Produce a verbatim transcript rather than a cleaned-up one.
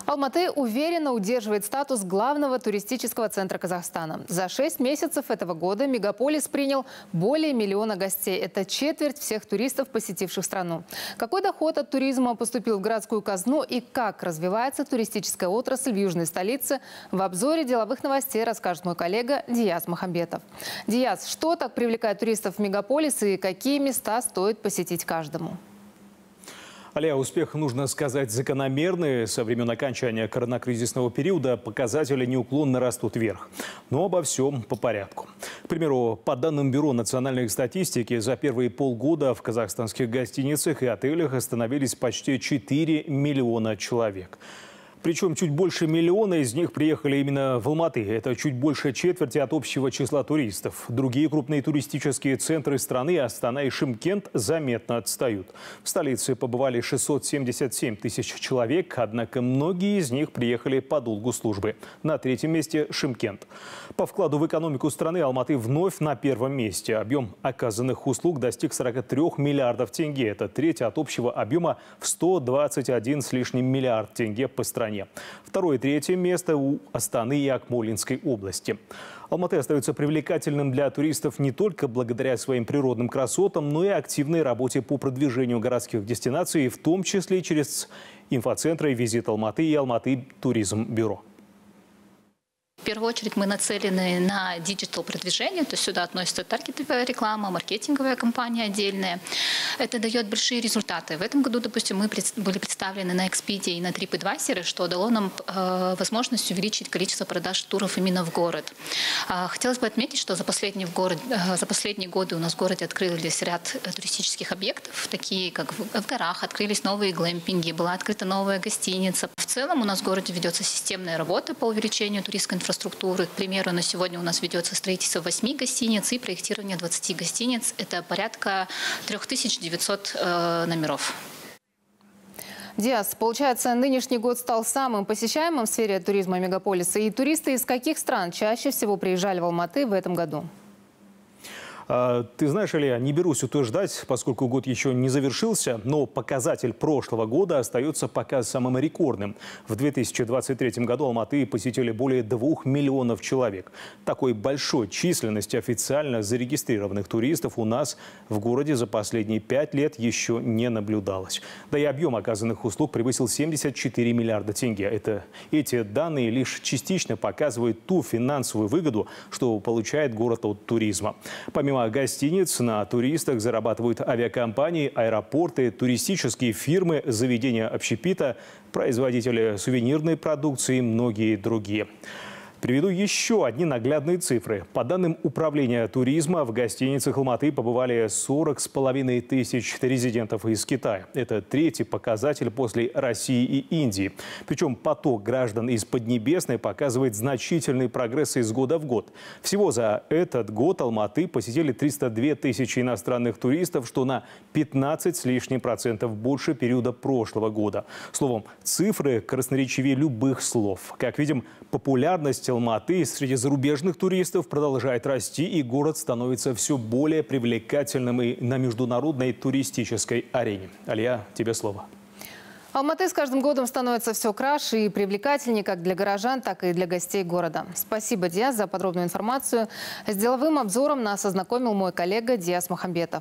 Алматы уверенно удерживает статус главного туристического центра Казахстана. За шесть месяцев этого года мегаполис принял более миллиона гостей. Это четверть всех туристов, посетивших страну. Какой доход от туризма поступил в городскую казну и как развивается туристическая отрасль в южной столице, в обзоре деловых новостей расскажет мой коллега Диас Махамбетов. Диас, что так привлекает туристов в мегаполис и какие места стоит посетить каждому? Алия, успех, нужно сказать, закономерный. Со времен окончания коронакризисного периода показатели неуклонно растут вверх. Но обо всем по порядку. К примеру, по данным Бюро национальной статистики, за первые полгода в казахстанских гостиницах и отелях остановились почти четыре миллиона человек. Причем чуть больше миллиона из них приехали именно в Алматы. Это чуть больше четверти от общего числа туристов. Другие крупные туристические центры страны, Астана и Шымкент, заметно отстают. В столице побывали шестьсот семьдесят семь тысяч человек, однако многие из них приехали по долгу службы. На третьем месте Шымкент. По вкладу в экономику страны Алматы вновь на первом месте. Объем оказанных услуг достиг сорока трёх миллиардов тенге. Это треть от общего объема в сто двадцать один с лишним миллиард тенге по стране. Второе и третье место у Астаны и Акмолинской области. Алматы остается привлекательным для туристов не только благодаря своим природным красотам, но и активной работе по продвижению городских дестинаций, в том числе через инфоцентры «Визит Алматы» и «Алматы Туризм Бюро». В первую очередь мы нацелены на диджитал-продвижение, то есть сюда относится таргетовая реклама, маркетинговая кампания отдельная. Это дает большие результаты. В этом году, допустим, мы были представлены на Expedia и на TripAdvisor, что дало нам э, возможность увеличить количество продаж туров именно в город. Э, хотелось бы отметить, что за последние, в город, э, за последние годы у нас в городе открылись ряд туристических объектов, такие как в, в горах, открылись новые глэмпинги, была открыта новая гостиница. В целом у нас в городе ведется системная работа по увеличению туристской инфраструктуры. Инфраструктуры. К примеру, на сегодня у нас ведется строительство восьми гостиниц и проектирование двадцати гостиниц. Это порядка трёх тысяч девятисот э, номеров. Диас, получается, нынешний год стал самым посещаемым в сфере туризма мегаполиса. И туристы из каких стран чаще всего приезжали в Алматы в этом году? Ты знаешь, Алия, не берусь утверждать, поскольку год еще не завершился, но показатель прошлого года остается пока самым рекордным. В две тысячи двадцать третьем году Алматы посетили более двух миллионов человек. Такой большой численности официально зарегистрированных туристов у нас в городе за последние пять лет еще не наблюдалось. Да и объем оказанных услуг превысил семьдесят четыре миллиарда тенге. Это, эти данные лишь частично показывают ту финансовую выгоду, что получает город от туризма. Помимо Помимо гостиниц, на туристах зарабатывают авиакомпании, аэропорты, туристические фирмы, заведения общепита, производители сувенирной продукции и многие другие. Приведу еще одни наглядные цифры. По данным Управления туризма, в гостиницах Алматы побывали сорок с половиной тысяч резидентов из Китая. Это третий показатель после России и Индии. Причем поток граждан из Поднебесной показывает значительный прогресс из года в год. Всего за этот год Алматы посетили триста две тысячи иностранных туристов, что на пятнадцать с лишним процентов больше периода прошлого года. Словом, цифры красноречивее любых слов. Как видим, популярность Алматы среди зарубежных туристов продолжает расти, и город становится все более привлекательным и на международной туристической арене. Алия, тебе слово. Алматы с каждым годом становится все краше и привлекательнее как для горожан, так и для гостей города. Спасибо, Диас, за подробную информацию. С деловым обзором нас ознакомил мой коллега Диас Махамбетов.